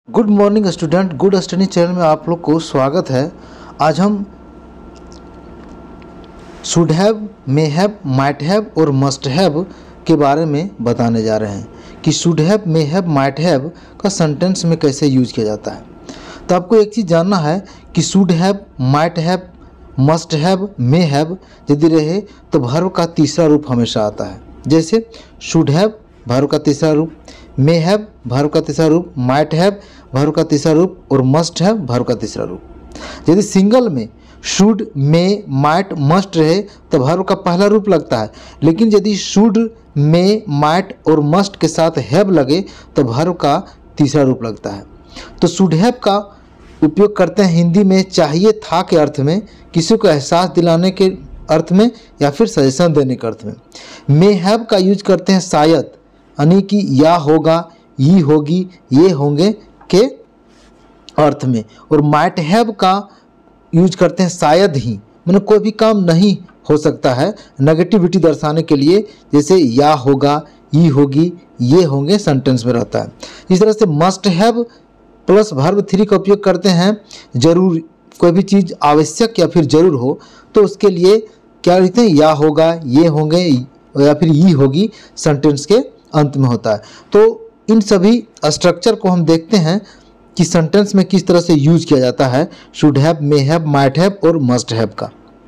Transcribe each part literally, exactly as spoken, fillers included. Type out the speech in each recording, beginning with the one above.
Good morning student, good study channel में आप लोग को स्वागत है। आज हम should have, may have, might have और मस्ट हैव के बारे में बताने जा रहे हैं कि should have, may have, might have का सेंटेंस में कैसे यूज किया जाता है। तो आपको एक चीज़ जानना है कि should have, might have, must have, may have यदि रहे तो वर्ब का तीसरा रूप हमेशा आता है। जैसे शुड हैव वर्ब का तीसरा रूप, मे हैव वर्ब का तीसरा रूप, माइट हैव वर्ब का तीसरा रूप और मस्ट हैव वर्ब का तीसरा रूप। यदि सिंगल में शुड, मे, माइट, मस्ट रहे तो वर्ब का पहला रूप लगता है, लेकिन यदि शुड, मे, माइट और मस्ट के साथ हैव लगे तो वर्ब का तीसरा रूप लगता है। तो शुड हैव का उपयोग करते हैं हिंदी में चाहिए था के अर्थ में, किसी को एहसास दिलाने के अर्थ में या फिर सजेशन देने के अर्थ में। मे हैव का यूज करते हैं शायद, यानी कि या होगा, ये होगी, ये होंगे के अर्थ में। और माइट हैव का यूज करते हैं शायद ही, मतलब कोई भी काम नहीं हो सकता है नेगेटिविटी दर्शाने के लिए, जैसे या होगा, ये होगी, ये होंगे सेंटेंस में रहता है। इस तरह से must have plus verb three का उपयोग करते हैं जरूर, कोई भी चीज़ आवश्यक या फिर जरूर हो तो उसके लिए क्या लिखते हैं, या होगा, ये होंगे या फिर ये होगी सेंटेंस के अंत में होता है। तो इन सभी स्ट्रक्चर को हम देखते हैं कि सेंटेंस में किस तरह से यूज किया जाता है should have, may have, might have और मस्ट हैव का।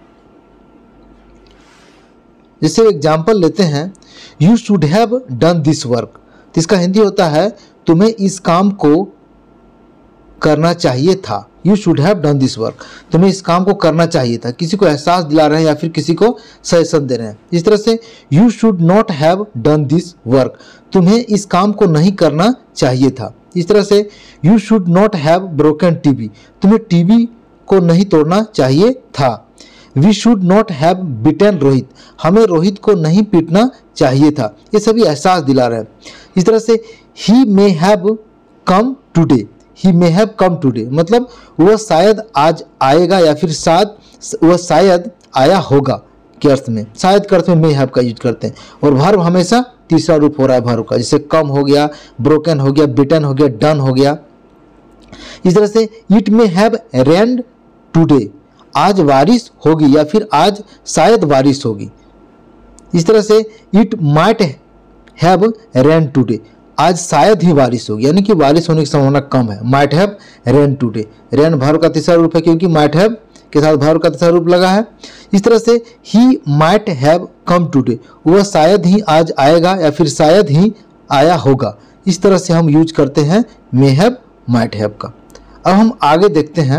जैसे एग्जांपल लेते हैं, you should have done this work, तो इसका हिंदी होता है तुम्हें इस काम को करना चाहिए था। You should have done this work, तुम्हें इस काम को करना चाहिए था, किसी को एहसास दिला रहे हैं या फिर किसी को सजेशन दे रहे हैं। इस तरह से you should not have done this work, तुम्हें इस काम को नहीं करना चाहिए था। इस तरह से you should not have broken TV, तुम्हें टीवी को नहीं तोड़ना चाहिए था। We should not have beaten Rohit, हमें रोहित को नहीं पीटना चाहिए था। ये सभी एहसास दिला रहे हैं। इस तरह से he may have come today, he may have come today, मतलब वह शायद आज आएगा या फिर शायद वह शायद आया होगा के अर्थ में, शायद के अर्थ में मे हैव का यूज करते हैं। और वर्ब हमेशा तीसरा रूप हो रहा है वर्ब का, जैसे कम हो गया, ब्रोकन हो गया, बिटन हो गया, डन हो गया। इस तरह से it may have rained today, आज बारिश होगी या फिर आज शायद बारिश होगी। इस तरह से it might have rain today, आज शायद ही बारिश होगी, यानी कि बारिश होने की संभावना कम है। Might have rain today, rain verb का तीसरा रूप है क्योंकि माइट हैव के साथ वर्ब का तीसरा रूप लगा है। इस तरह से he might have come today, वह शायद ही आज आएगा या फिर शायद ही आया होगा। इस तरह से हम यूज करते हैं मे हैव, माइट हैव का। अब हम आगे देखते हैं,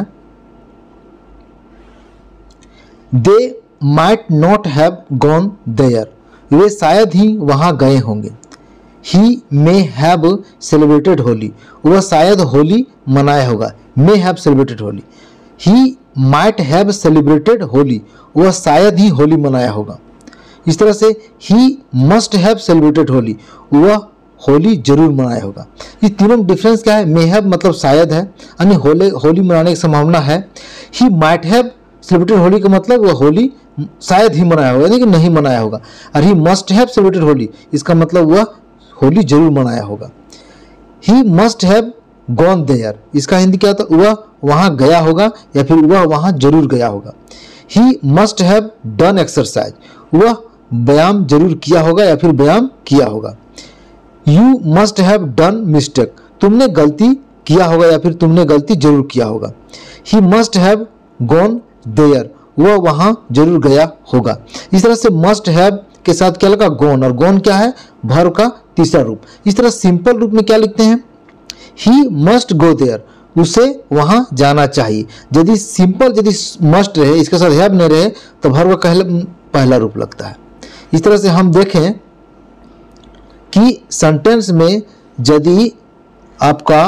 they might not have gone there, वे शायद ही वहां गए होंगे। He may have celebrated Holi, वह शायद होली मनाया होगा। May have celebrated Holi. He might have celebrated Holi, वह शायद ही होली मनाया होगा। इस तरह से he must have celebrated Holi, वह होली जरूर मनाया होगा। ये तीनों डिफरेंस क्या है, मे हैव मतलब शायद है, यानी होली होली मनाने की संभावना है। He might have celebrated Holi का मतलब वह होली शायद ही मनाया होगा, यानी कि नहीं मनाया होगा। और he must have celebrated Holi, इसका मतलब वह होली जरूर मनाया होगा। He must have gone there, इसका हिंदी क्या होता है, वह वहां गया होगा या फिर वह वहां जरूर गया होगा। He must have done exercise, वह व्यायाम जरूर किया होगा या फिर व्यायाम किया होगा। You must have done mistake, तुमने गलती किया होगा या फिर तुमने गलती जरूर किया होगा। He must have gone there, वह वहां जरूर गया होगा। इस तरह से मस्ट हैव के साथ क्या लगा, गॉन, और गॉन क्या है, वर्ब का तीसरा रूप। इस तरह सिंपल रूप में क्या लिखते हैं, ही मस्ट गो देयर, उसे वहां जाना चाहिए। यदि सिंपल यदि मस्ट रहे, इसके साथ हैव नहीं रहे तो वर्ब का पहला रूप लगता है। इस तरह से हम देखें कि सेंटेंस में यदि आपका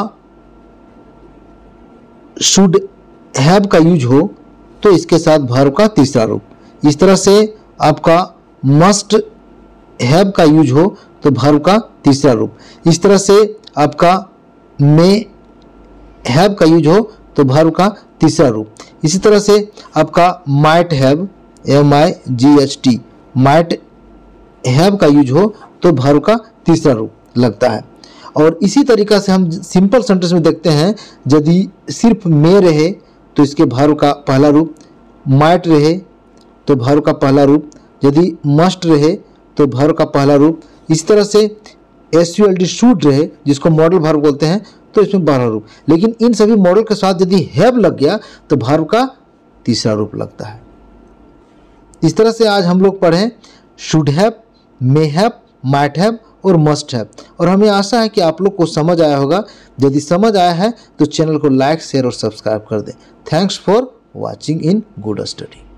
शुड हैव का यूज हो तो इसके साथ वर्ब का तीसरा रूप। इस तरह से आपका मस्ट हैव का यूज हो तो वर्ब का तीसरा रूप। इस तरह से आपका मे हैव का यूज हो तो वर्ब का तीसरा रूप। इसी तरह से आपका might have, M I G H T, might have का यूज हो तो वर्ब का तीसरा रूप लगता है। और इसी तरीक़ा से हम सिंपल सेंटेंस में देखते हैं, यदि सिर्फ मे रहे तो इसके भार्ब का पहला रूप, माइट रहे तो भार्ब का पहला रूप, यदि मस्ट रहे तो भार्ब का पहला रूप, इस तरह से S U L D should रहे जिसको मॉडल भार्ब बोलते हैं तो इसमें बारह रूप। लेकिन इन सभी मॉडल के साथ यदि हैव लग गया तो भार्ब का तीसरा रूप लगता है। इस तरह से आज हम लोग पढ़ें should have, may have, might have और मस्ट हैव, और हमें आशा है कि आप लोग को समझ आया होगा। यदि समझ आया है तो चैनल को लाइक, शेयर और सब्सक्राइब कर दें। Thanks for watching in good study.